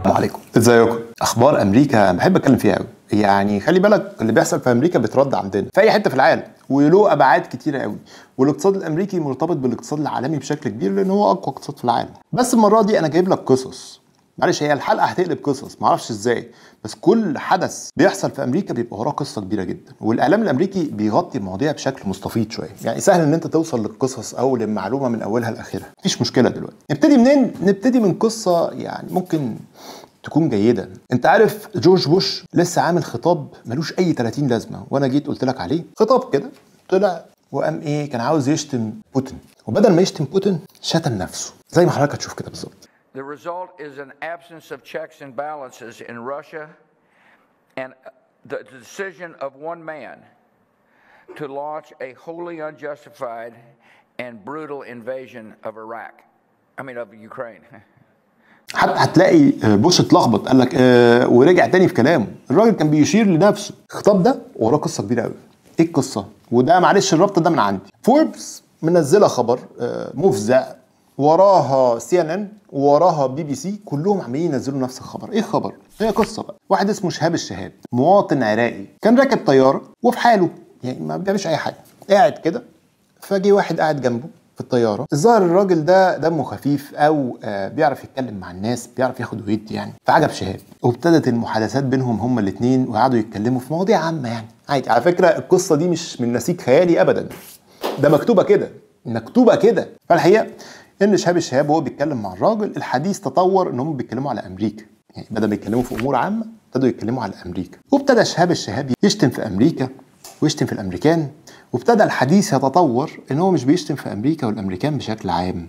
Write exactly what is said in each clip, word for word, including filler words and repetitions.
السلام عليكم، ازيكم؟ اخبار امريكا بحب اتكلم فيها قوي. يعني خلي بالك اللي بيحصل في امريكا بيترد عندنا في اي حته في العالم، وله ابعاد كتيره قوي. والاقتصاد الامريكي مرتبط بالاقتصاد العالمي بشكل كبير لان هو اقوى اقتصاد في العالم. بس المره دي انا جايب لك قصص، معلش هي الحلقه هتقلب قصص، معرفش ازاي، بس كل حدث بيحصل في امريكا بيبقى وراه قصه كبيره جدا، والاعلام الامريكي بيغطي المواضيع بشكل مستفيض شويه، يعني سهل ان انت توصل للقصص او للمعلومه من اولها لاخرها، مفيش مشكله. دلوقتي نبتدي منين؟ نبتدي من قصه يعني ممكن تكون جيده. انت عارف جورج بوش لسه عامل خطاب ملوش اي ثلاثين لازمه، وانا جيت قلت لك عليه خطاب كده، طلع وقام ايه، كان عاوز يشتم بوتين، وبدل ما يشتم بوتين شتم نفسه، زي ما حضرتك هتشوف كده بالظبط. The result is an absence of checks and balances in Russia and the decision of one man to launch a wholly unjustified and brutal invasion of Iraq. I mean of Ukraine. حتى هتلاقي بوش اتلخبط، قال لك اه ورجع تاني في كلامه. الراجل كان بيشير لنفسه. الخطاب ده وراه قصه كبيره قوي. ايه القصه؟ وده معلش الربط ده من عندي. فوربس منزله خبر اه مفزع، وراها سي ان ان، وراها بي بي سي، كلهم عمالين ينزلوا نفس الخبر. ايه الخبر؟ هي قصه بقى. واحد اسمه شهاب الشهاب، مواطن عراقي، كان راكب طياره وفي حاله، يعني ما بيعملش اي حاجه، قاعد كده، فجي واحد قاعد جنبه في الطياره. الظاهر الراجل ده دمه خفيف او آه بيعرف يتكلم مع الناس، بيعرف ياخد ويدي يعني، فعجب شهاب، وابتدت المحادثات بينهم هما الاثنين، وقعدوا يتكلموا في مواضيع عامه يعني عادي. على فكره القصه دي مش من نسيج خيالي ابدا، ده مكتوبه كده، مكتوبه كده. فالحقيقه ان شهاب الشهاب وهو بيتكلم مع الراجل، الحديث تطور ان هم بيتكلموا على امريكا، يعني بدل ما يتكلموا في امور عامه ابتدوا يتكلموا على امريكا، وابتدى شهاب الشهاب يشتم في امريكا ويشتم في الامريكان، وابتدى الحديث يتطور ان هو مش بيشتم في امريكا والامريكان بشكل عام،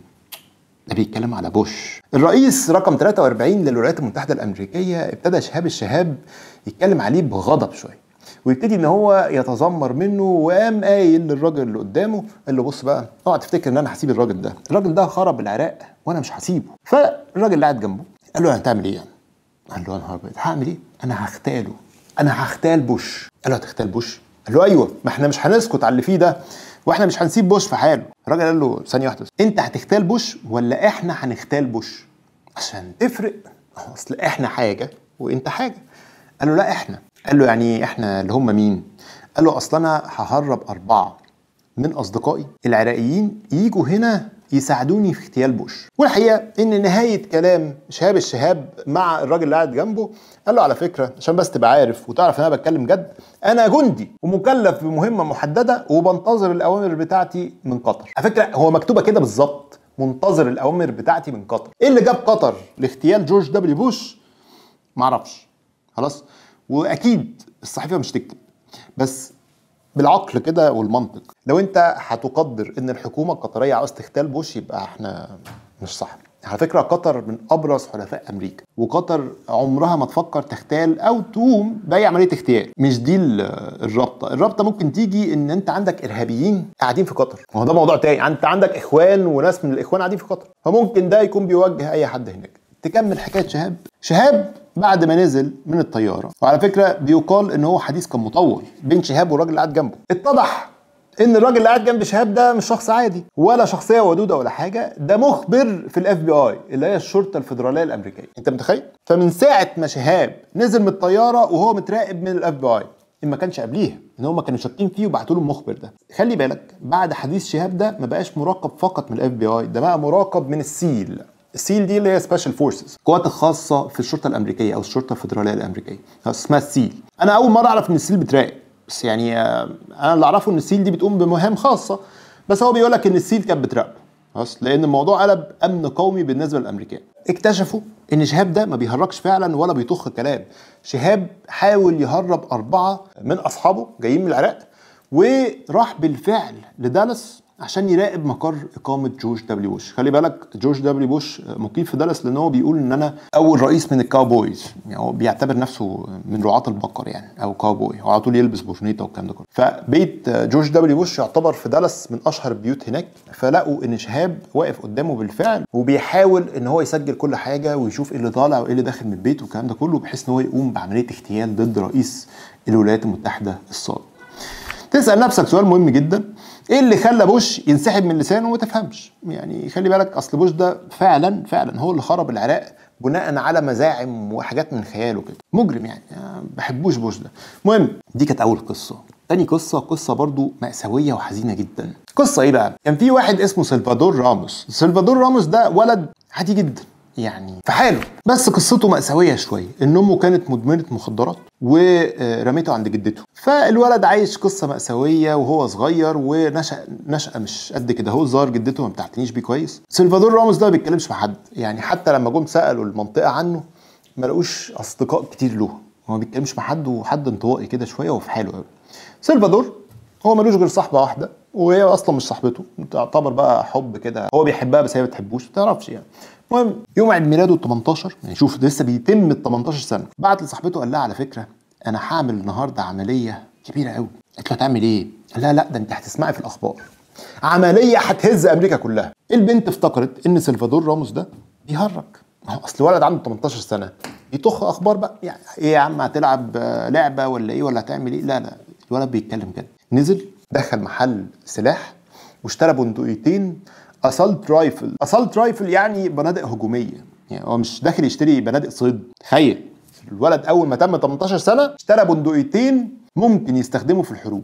ده بيتكلم على بوش الرئيس رقم ثلاثة وأربعين للولايات المتحده الامريكيه. ابتدى شهاب الشهاب يتكلم عليه بغضب شويه، ويبتدي ان هو يتذمر منه، وقام قايل للراجل اللي قدامه، قال له بص بقى، اوعى تفتكر ان انا هسيب الراجل ده، الراجل ده خرب العراق وانا مش هسيبه. فالراجل اللي قاعد جنبه قال له هتعمل ايه يعني؟ قال له انا هعمل ايه؟ انا هختاله، انا هختال بوش. قال له هتختال بوش؟ قال له ايوه، ما احنا مش هنسكت على اللي فيه ده، واحنا مش هنسيب بوش في حاله. الراجل قال له ثانيه واحده، انت هتختال بوش ولا احنا هنختال بوش؟ عشان تفرق، اصل احنا حاجه وانت حاجه. قال له لا احنا. قال له يعني احنا اللي هم مين؟ قال له اصل انا ههرب اربعه من اصدقائي العراقيين ييجوا هنا يساعدوني في اغتيال بوش. والحقيقه ان نهايه كلام شهاب الشهاب مع الراجل اللي قاعد جنبه، قال له على فكره عشان بس تبقى عارف وتعرف ان انا بتكلم جد، انا جندي ومكلف بمهمه محدده وبنتظر الاوامر بتاعتي من قطر. على فكره هو مكتوبه كده بالظبط، منتظر الاوامر بتاعتي من قطر. ايه اللي جاب قطر لاغتيال جورج دبليو بوش؟ معرفش، خلاص. واكيد الصحيفه مش تكتب، بس بالعقل كده والمنطق لو انت هتقدر ان الحكومه القطريه عاوز تغتال بوش يبقى احنا مش صح. على فكره قطر من ابرز حلفاء امريكا، وقطر عمرها ما تفكر تغتال او تقوم باي عمليه اغتيال. مش دي الرابطه، الرابطه ممكن تيجي ان انت عندك ارهابيين قاعدين في قطر، ما هو ده موضوع تاني، انت عندك اخوان وناس من الاخوان قاعدين في قطر، فممكن ده يكون بيوجه اي حد هناك. تكمل حكايه شهاب. شهاب بعد ما نزل من الطياره، وعلى فكره بيقال ان هو حديث كان مطول بين شهاب والراجل اللي قاعد جنبه، اتضح ان الراجل اللي قاعد جنب شهاب ده مش شخص عادي ولا شخصيه ودوده ولا حاجه، ده مخبر في الاف بي اي اللي هي الشرطه الفيدراليه الامريكيه. انت متخيل؟ فمن ساعه ما شهاب نزل من الطياره وهو متراقب من الاف بي اي، ان ما كانش قبليها ان هم كانوا شاكين فيه وبعتوا له المخبر ده. خلي بالك بعد حديث شهاب ده ما بقاش مراقب فقط من الاف بي اي، ده بقى مراقب من السيل. السيل دي اللي هي سبيشال فورسز، القوات الخاصه في الشرطه الامريكيه او الشرطه الفيدراليه الامريكيه، اسمها السيل. انا اول مره اعرف ان السيل بتراقب، بس يعني انا اللي اعرفه ان السيل دي بتقوم بمهام خاصه، بس هو بيقول لك ان السيل كانت بتراقبه، خلاص، لان الموضوع قلب امن قومي بالنسبه للامريكان. اكتشفوا ان شهاب ده ما بيهرجش فعلا ولا بيطخ كلام. شهاب حاول يهرب اربعه من اصحابه جايين من العراق، وراح بالفعل لدالاس عشان يراقب مقر اقامه جورج دبليو بوش. خلي بالك جورج دبليو بوش مقيم في دالاس لان هو بيقول ان انا اول رئيس من الكاوبويز، يعني هو بيعتبر نفسه من رعاة البقر يعني، او كاوبوي، هو على طول يلبس بورنيطه والكلام ده كله. فبيت جورج دبليو بوش يعتبر في دالاس من اشهر البيوت هناك، فلقوا ان شهاب واقف قدامه بالفعل وبيحاول ان هو يسجل كل حاجه ويشوف ايه اللي طالع وايه اللي داخل من البيت والكلام ده كله، بحيث ان هو يقوم بعمليه اغتيال ضد رئيس الولايات المتحده السابق. تسال نفسك سؤال مهم جدا، ايه اللي خلى بوش ينسحب من لسانه وما تفهمش؟ يعني خلي بالك اصل بوش ده فعلا فعلا هو اللي خرب العراق بناء على مزاعم وحاجات من خياله كده، مجرم يعني، ما بحبوش بوش ده. المهم دي كانت اول قصه. تاني قصه قصه برضو مأساويه وحزينه جدا. قصه ايه بقى؟ كان في واحد اسمه سلفادور راموس. سلفادور راموس ده ولد عادي جدا يعني في حاله، بس قصته مأساوية شوية، ان امه كانت مدمنة مخدرات ورميته عند جدته. فالولد عايش قصة مأساوية وهو صغير، ونشأ نشأة مش قد كده. هو ظاهر جدته ما بتعتنيش بيه كويس. سلفادور راموس ده ما بيتكلمش مع حد يعني، حتى لما جم سألوا المنطقة عنه ما لقوش اصدقاء كتير له. هو ما بيتكلمش مع حد، وحد انطوائي كده شوية وفي حاله قوي. سلفادور هو ملوش غير صاحبة واحدة، وهي اصلا مش صاحبته، تعتبر بقى حب كده، هو بيحبها بس هي ما بتحبوش، ما تعرفش يعني. المهم يوم عيد ميلاده ال تمنتاشر، يعني شوف لسه بيتم ال تمنتاشر سنه، بعت لصاحبته قال لها على فكره انا هعمل النهارده عمليه كبيره قوي. قالت له هتعمل ايه؟ قال لها لا ده انت هتسمعي في الاخبار، عمليه هتهز امريكا كلها. البنت افتكرت ان سلفادور راموس ده بيهرج، اصل ولد عنده تمنتاشر سنه يطخ اخبار بقى، يعني ايه يا عم هتلعب لعبه ولا ايه ولا هتعمل ايه؟ لا لا الولد بيتكلم كده. نزل دخل محل سلاح واشترى بندقيتين اسالت رايفل. اسالت رايفل يعني بنادق هجوميه، يعني هو مش داخل يشتري بنادق صيد. تخيل الولد اول ما تم تمنتاشر سنه اشترى بندقيتين ممكن يستخدموا في الحروب،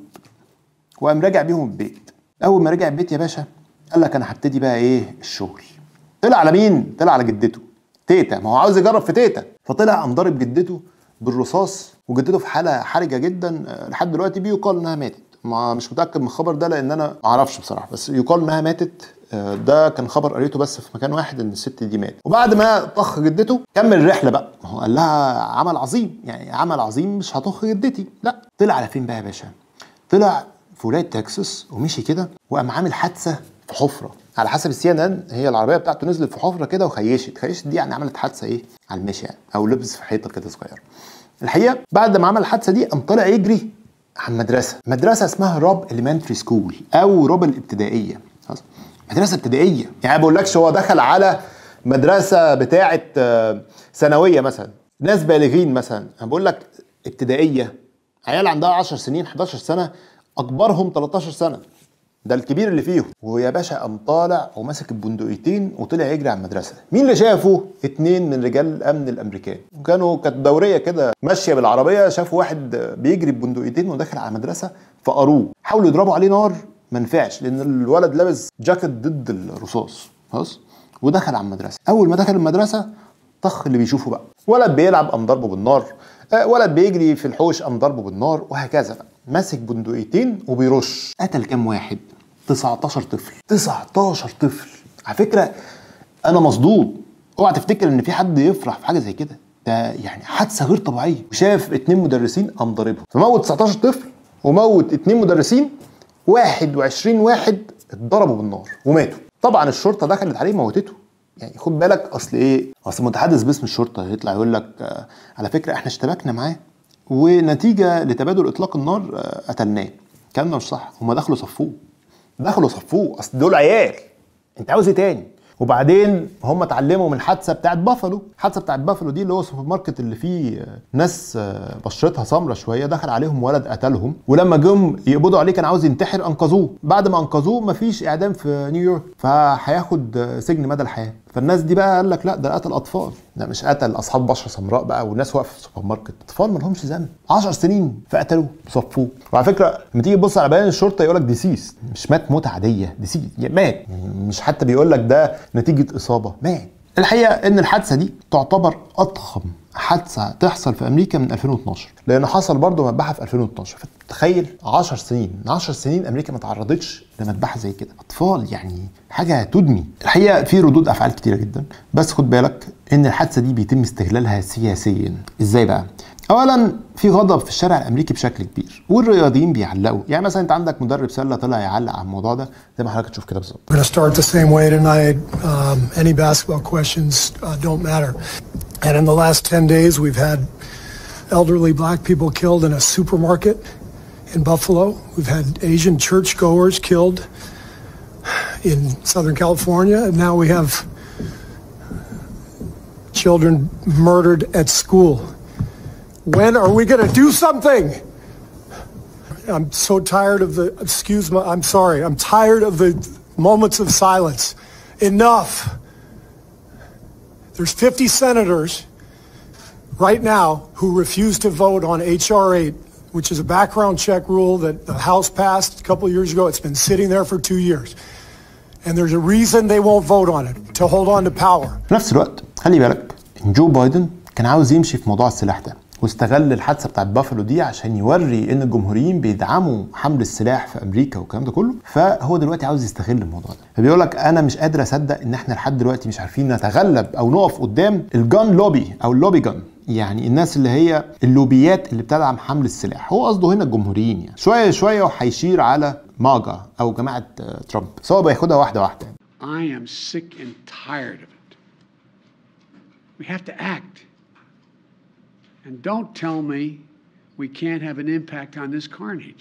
وقام راجع بيهم البيت. اول ما رجع البيت يا باشا قال لك انا هبتدي بقى ايه الشغل. طلع على مين؟ طلع على جدته تيتا، ما هو عاوز يجرب في تيتا، فطلع قام ضارب جدته بالرصاص، وجدته في حاله حرجه جدا لحد دلوقتي بيقال انها ماتت. ما مش متاكد من الخبر ده لان انا ما اعرفش بصراحه، بس يقال انها ماتت. ده كان خبر قريته بس في مكان واحد ان الست دي ماتت. وبعد ما طخ جدته كمل الرحله بقى، ما هو قال لها عمل عظيم، يعني عمل عظيم مش هطخ جدتي، لا. طلع على فين بقى يا باشا؟ طلع في ولايه تكساس ومشي كده وقام عامل حادثه في حفره. على حسب السي ان ان هي العربيه بتاعته نزلت في حفره كده وخيشت. خيشت دي يعني عملت حادثه ايه على المشي يعني، او لبس في حيطه كده صغيره. الحقيقه بعد ما عمل الحادثه دي قام طلع يجري عن مدرسه مدرسه اسمها راب اليمنتري سكول او راب الابتدائيه. خلاص مدرسه ابتدائيه، يعني ما بقولكش هو دخل على مدرسه بتاعه ثانويه مثلا ناس بالغين مثلا، انا بقول لك ابتدائيه عيال عندها عشر سنين حداشر سنه، اكبرهم تلتاشر سنه، ده الكبير اللي فيهم. ويا باشا قام طالع وماسك البندقيتين وطلع يجري على المدرسه. مين اللي شافه؟ اتنين من رجال الامن الامريكان، وكانوا كانت دوريه كده ماشيه بالعربيه، شافوا واحد بيجري ببندقيتين وداخل على المدرسه فقروه، حاولوا يضربوا عليه نار ما نفعش لان الولد لابس جاكيت ضد الرصاص. خلاص ودخل على المدرسه. اول ما دخل المدرسه طخ اللي بيشوفه بقى، ولد بيلعب قام ضربه بالنار، ولد بيجري في الحوش قام ضربه بالنار، وهكذا بقى. ماسك بندقيتين وبيرش. قتل كام واحد؟ تسعتاشر طفل. تسعتاشر طفل. على فكره انا مصدوم، اوعى تفتكر ان في حد يفرح في حاجه زي كده، ده يعني حادثه غير طبيعيه. شاف اتنين مدرسين قام ضاربهم، فموت تسعتاشر طفل وموت اتنين مدرسين، واحد وعشرين واحد اتضربوا بالنار وماتوا. طبعا الشرطه دخلت عليه موتته. يعني خد بالك اصل ايه، اصل متحدث باسم الشرطه يطلع يقول لك آه على فكره احنا اشتبكنا معاه ونتيجه لتبادل اطلاق النار آه قتلناه. الكلام ده مش صح، هم دخلوا صفوه دخلوا صفوه اصل دول عيال، انت عاوز ايه تاني؟ وبعدين هم اتعلموا من الحادثه بتاعت بافالو. الحادثه بتاعت بافالو دي اللي هو السوبر ماركت اللي فيه ناس بشرتها سمرة شويه، دخل عليهم ولد قتلهم، ولما جم يقبضوا عليه كان عاوز ينتحر انقذوه. بعد ما انقذوه مفيش اعدام في نيويورك، فهياخد سجن مدى الحياه. فالناس دي بقى قال لك لا ده قتل اطفال، لا مش قتل اصحاب بشره سمراء بقى وناس واقفه في السوبر ماركت، اطفال ما لهمش ذنب، عشر سنين فقتلوه صفوه. وعلى فكره لما تيجي تبص على بيان الشرطه يقول لك ديسيس، مش مات موت عاديه، ديسيس مات، مش حتى بيقول لك ده نتيجه اصابه، مات. الحقيقه ان الحادثه دي تعتبر اضخم حادثه تحصل في امريكا من ألفين واتناشر، لان حصل برضه مذبحه في ألفين واتناشر. فتخيل عشر سنين عشر سنين امريكا ما تعرضتش لمذبحه زي كده، اطفال، يعني حاجه تدمي. الحقيقه في ردود افعال كتيره جدا، بس خد بالك ان الحادثه دي بيتم استغلالها سياسيا. ازاي بقى؟ اولا في غضب في الشارع الامريكي بشكل كبير، والرياضيين بيعلقوا. يعني مثلا انت عندك مدرب سله طلع يعلق على الموضوع ده زي ما حضرتك تشوف كده بالظبط. We're gonna start the same way tonight. Um, any basketball questions uh, don't matter. And in the last ten days, we've had elderly black people killed in a supermarket in Buffalo. We've had Asian churchgoers killed in Southern California, and now we have children murdered at school. When are we going to do something? I'm so tired of the, excuse me, I'm sorry, I'm tired of the moments of silence. Enough. There's fifty senators right now who refuse to vote on H R eight, which is a background check rule that the House passed a couple of years ago. It's been sitting there for two years. And there's a reason they won't vote on it, to hold on to power. في نفس الوقت خلي بالك ان جو بايدن كان عاوز يمشي في موضوع السلاح ده، واستغل الحادثه بتاعت بافلو دي عشان يوري ان الجمهوريين بيدعموا حمل السلاح في امريكا والكلام ده كله. فهو دلوقتي عاوز يستغل الموضوع ده، فبيقول لك انا مش قادر اصدق ان احنا لحد دلوقتي مش عارفين نتغلب او نقف قدام الجان لوبي او اللوبي جان، يعني الناس اللي هي اللوبيات اللي بتدعم حمل السلاح. هو قصده هنا الجمهوريين، يعني شويه شويه وهيشير على ماجا او جماعه ترامب، سواء بياخدها واحده واحده. I am sick and tired of it. We have to act. And don't tell me we can't have an impact on this carnage.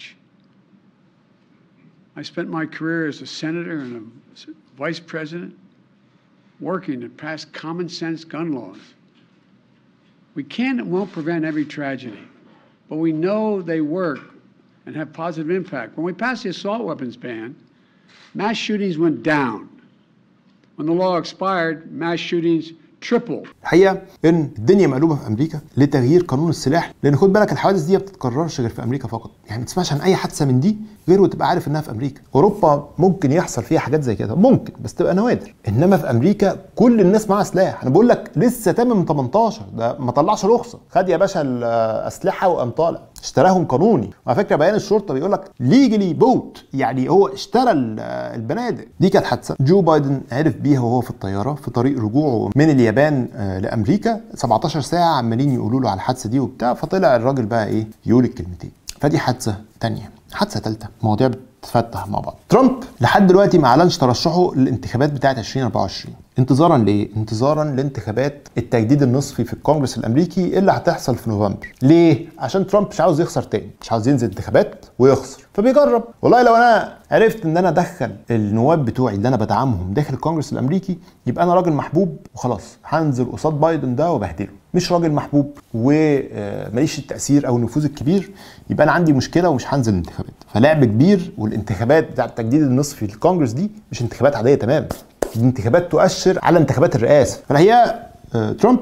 I spent my career as a senator and a vice president working to pass common sense gun laws. We can and won't prevent every tragedy, but we know they work and have positive impact. When we passed the assault weapons ban, mass shootings went down. When the law expired, mass shootings tripled. الحقيقه ان الدنيا مقلوبه في امريكا لتغيير قانون السلاح، لان خد بالك الحوادث دي ما بتتكررش غير في امريكا فقط، يعني ما تسمعش عن اي حادثه من دي غير وتبقى عارف انها في امريكا. اوروبا ممكن يحصل فيها حاجات زي كده ممكن، بس تبقى نوادر، انما في امريكا كل الناس معاها سلاح. انا بقول لك لسه تامم تمنتاشر ده ما طلعش رخصه، خد يا باشا الاسلحه وقام طالع اشتراهم قانوني. وعلى فكره بيان الشرطه بيقول لك ليجلي بوت، يعني هو اشترى البنادق. دي كانت حادثه جو بايدن عرف بيها وهو في الطياره في طريق رجوعه من اليابان لامريكا، سبعتاشر ساعه عمالين يقولوا له على الحادثه دي وبتاع، فطلع الراجل بقى ايه يقول الكلمتين. فدي حادثه ثانيه. حادثه ثالثه، مواضيع بتتفتح مع بعض. ترامب لحد دلوقتي ما اعلنش ترشحه للانتخابات بتاعه ألفين وأربعة وعشرين. انتظارا لايه؟ انتظارا لانتخابات التجديد النصفي في الكونجرس الامريكي اللي هتحصل في نوفمبر. ليه؟ عشان ترامب مش عاوز يخسر تاني، مش عاوز ينزل انتخابات ويخسر، فبيجرب. والله لو انا عرفت ان انا ادخل النواب بتوعي اللي انا بدعمهم داخل الكونجرس الامريكي، يبقى انا راجل محبوب وخلاص، هنزل قصاد بايدن ده وبهدله. مش راجل محبوب وماليش التاثير او النفوذ الكبير، يبقى انا عندي مشكله ومش هنزل الانتخابات. فلعب كبير. والانتخابات بتاعه التجديد النصفي للكونجرس دي مش انتخابات عاديه تماما، دي انتخابات تؤشر على انتخابات الرئاسه. فالحقيقه ترامب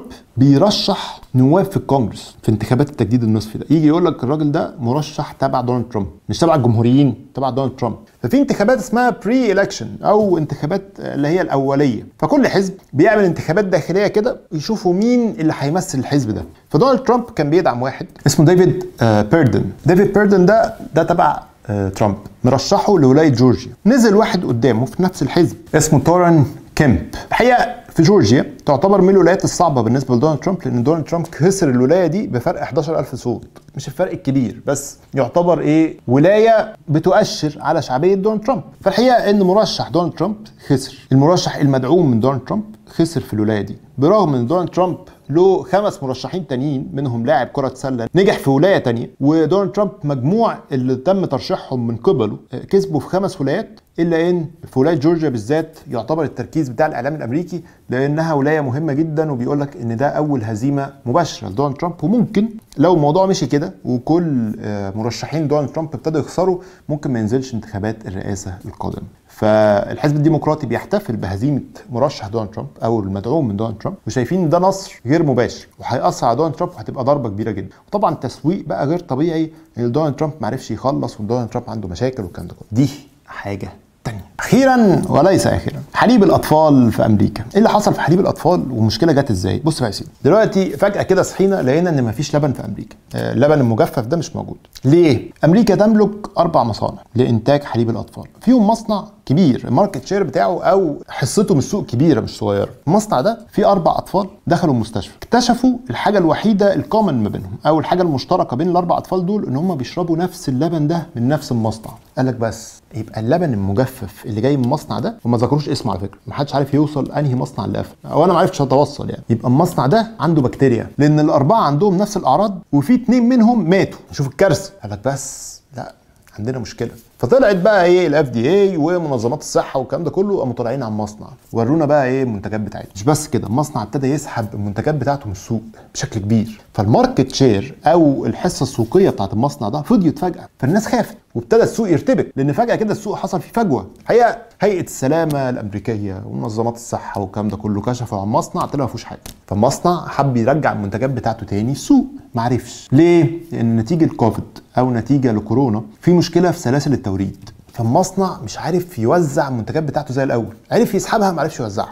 بيرشح نواب في الكونجرس في انتخابات التجديد النصفي ده. يجي يقول لك الراجل ده مرشح تبع دونالد ترامب، مش تبع الجمهوريين، تبع دونالد ترامب. ففي انتخابات اسمها بري الكشن او انتخابات اللي هي الاوليه، فكل حزب بيعمل انتخابات داخليه كده يشوفوا مين اللي هيمثل الحزب ده. فدونالد ترامب كان بيدعم واحد اسمه ديفيد بيردن. ديفيد بيردن ده ده تبع ترامب، مرشحه لولايه جورجيا. نزل واحد قدامه في نفس الحزب اسمه تورن كيمب. الحقيقه في جورجيا تعتبر من الولايات الصعبه بالنسبه لدونالد ترامب، لان دونالد ترامب خسر الولايه دي بفرق حداشر ألف صوت، مش الفرق الكبير، بس يعتبر ايه ولايه بتؤشر على شعبيه دونالد ترامب. فالحقيقه ان مرشح دونالد ترامب خسر، المرشح المدعوم من دونالد ترامب خسر في الولايه دي، برغم ان دونالد ترامب له خمس مرشحين تانيين منهم لاعب كرة سلة نجح في ولاية تانية، ودونالد ترامب مجموع اللي تم ترشيحهم من قبله كسبوا في خمس ولايات، الا ان في ولاية جورجيا بالذات يعتبر التركيز بتاع الاعلام الامريكي لانها ولاية مهمة جدا، وبيقول لك ان ده اول هزيمة مباشرة لدونالد ترامب. وممكن لو الموضوع مشي كده وكل مرشحين دونالد ترامب ابتدوا يخسروا، ممكن ما ينزلش انتخابات الرئاسة القادمة. فالحزب الديمقراطي بيحتفل بهزيمه مرشح دونالد ترامب او المدعوم من دونالد ترامب، وشايفين ان ده نصر غير مباشر وهيأثر على دونالد ترامب وهتبقى ضربه كبيره جدا. وطبعا تسويق بقى غير طبيعي ان دونالد ترامب ما عرفش يخلص ودونالد ترامب عنده مشاكل والكلام ده كله. دي حاجه تانية. اخيرا وليس اخيرا، حليب الاطفال في امريكا. ايه اللي حصل في حليب الاطفال والمشكله جت ازاي؟ بص بقى يا سيدي، دلوقتي فجاه كده صحينا لقينا ان مفيش لبن في امريكا، آه اللبن المجفف ده مش موجود. ليه؟ امريكا تملك اربع مصانع لانتاج حليب الاطفال، فيهم مصنع كبير الماركت شير بتاعه او حصته من السوق كبيره مش صغيره. المصنع ده فيه اربع اطفال دخلوا المستشفى، اكتشفوا الحاجه الوحيده الكومن ما بينهم او الحاجه المشتركه بين الاربع اطفال دول ان هم بيشربوا نفس اللبن ده من نفس المصنع. قال لك بس يبقى اللبن المجفف اللي جاي من المصنع ده، وما ذكروش اسمه على فكره، ما حدش عارف يوصل انهي مصنع اللي قفل، او انا ما عرفتش اتوصل يعني، يبقى المصنع ده عنده بكتيريا، لان الاربعه عندهم نفس الاعراض وفي اتنين منهم ماتوا. شوف الكارثه. قال لك بس لا، عندنا مشكله. فطلعت بقى ايه الاف دي اي ومنظمات الصحه والكلام ده كله قاموا طالعين على المصنع ورونا بقى ايه المنتجات بتاعتهم. مش بس كده، المصنع ابتدى يسحب المنتجات بتاعته من السوق بشكل كبير، فالماركت شير او الحصه السوقيه بتاعت المصنع ده فضيت فجاه، فالناس خافت وابتدى السوق يرتبك، لان فجاه كده السوق حصل فيه فجوه. هي هيئه السلامه الامريكيه ومنظمات الصحه والكلام ده كله كشفوا عن المصنع طلع ما فيهوش حاجه، فالمصنع حب يرجع المنتجات بتاعته تاني السوق، ما عرفش ليه؟ لان نتيجه كوفيد او نتيجه لكورونا في مشكله في سلاسل التوريد، فالمصنع مش عارف يوزع المنتجات بتاعته زي الاول، عرف يسحبها ما عرفش يوزعها،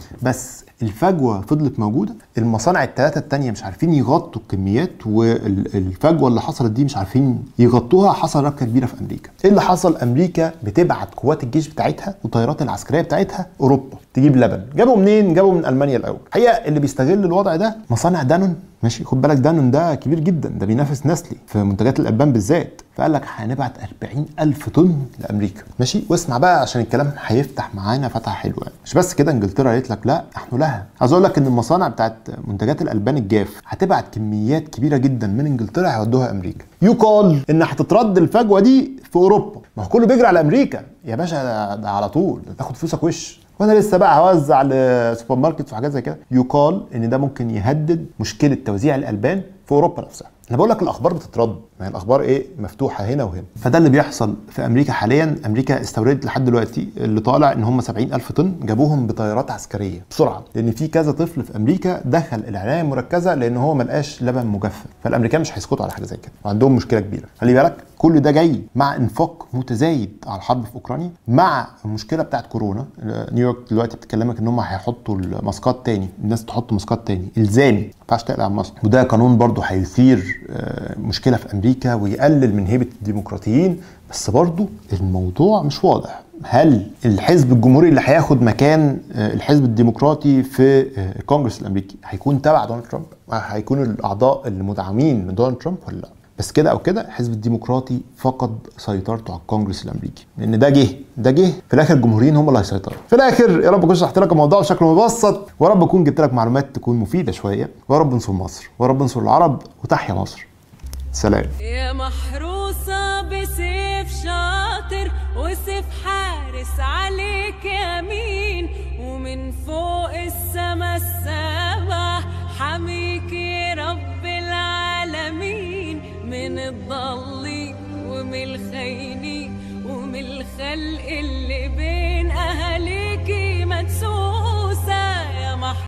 بس الفجوه فضلت موجوده. المصانع الثلاثه الثانيه مش عارفين يغطوا الكميات، والفجوه اللي حصلت دي مش عارفين يغطوها. حصل ربكه كبيره في امريكا. ايه اللي حصل؟ امريكا بتبعت قوات الجيش بتاعتها والطيارات العسكريه بتاعتها اوروبا تجيب لبن. جابوا منين؟ جابوا من المانيا الاول. الحقيقه اللي بيستغل الوضع ده مصانع دانون، ماشي، خد بالك دانون ده كبير جدا، ده بينافس نسلي في منتجات الالبان بالذات، فقال لك هنبعت أربعين ألف طن لامريكا، ماشي. واسمع بقى عشان الكلام هيفتح معانا فتحه حلوه. مش بس كده، انجلترا قالت لك لا نحن لها. عايز اقول لك ان المصانع بتاعت منتجات الالبان الجاف هتبعت كميات كبيره جدا من انجلترا هيودوها امريكا. يقال ان هتترد الفجوه دي في اوروبا. ما هو كله بيجري على امريكا يا باشا، ده, ده على طول ده تاخد فلوسك وش، وانا لسه بقى هوزع لسوبر ماركت وحاجات زي كده. يقال ان ده ممكن يهدد مشكله توزيع الالبان في اوروبا نفسها. انا بقول لك الاخبار بتترد، ما هي الاخبار ايه مفتوحه هنا وهنا. فده اللي بيحصل في امريكا حاليا. امريكا استوردت لحد دلوقتي اللي طالع ان هم سبعين ألف طن، جابوهم بطيارات عسكريه بسرعه، لان في كذا طفل في امريكا دخل العنايه المركزه لان هو ما لقاش لبن مجفف، فالامريكان مش هيسكتوا على حاجه زي كده وعندهم مشكله كبيره. خلي بالك كل ده جاي مع انفاق متزايد على الحرب في اوكرانيا، مع المشكله بتاعت كورونا. نيويورك دلوقتي بتكلمك ان هم هيحطوا الماسكات تاني، الناس تحط ماسكات تاني الزامي، ما ينفعش تقلع الماسك، وده قانون برضه هيثير مشكله في امريكا ويقلل من هيبه الديمقراطيين. بس برضه الموضوع مش واضح، هل الحزب الجمهوري اللي هياخد مكان الحزب الديمقراطي في الكونجرس الامريكي هيكون تبع دونالد ترامب؟ هيكون الاعضاء المدعمين من دونالد ترامب ولا لا؟ بس كده او كده الحزب الديمقراطي فقد سيطرته على الكونجرس الامريكي، لان ده جه ده جه في الاخر الجمهوريين هم اللي هيسيطروا في الاخر. يا رب اكون شرحت لك الموضوع بشكل مبسط، ويا رب اكون جبت لك معلومات تكون مفيده شويه، ويا رب انصر مصر، ويا رب انصر العرب، وتحيا مصر. سلام. يا محروسة بسيف شاطر وسيف حارس عليك يمين، ومن فوق السما السبع حميكي رب العالمين، من الضالين ومن الخاينين ومن الخلق اللي بين أهاليك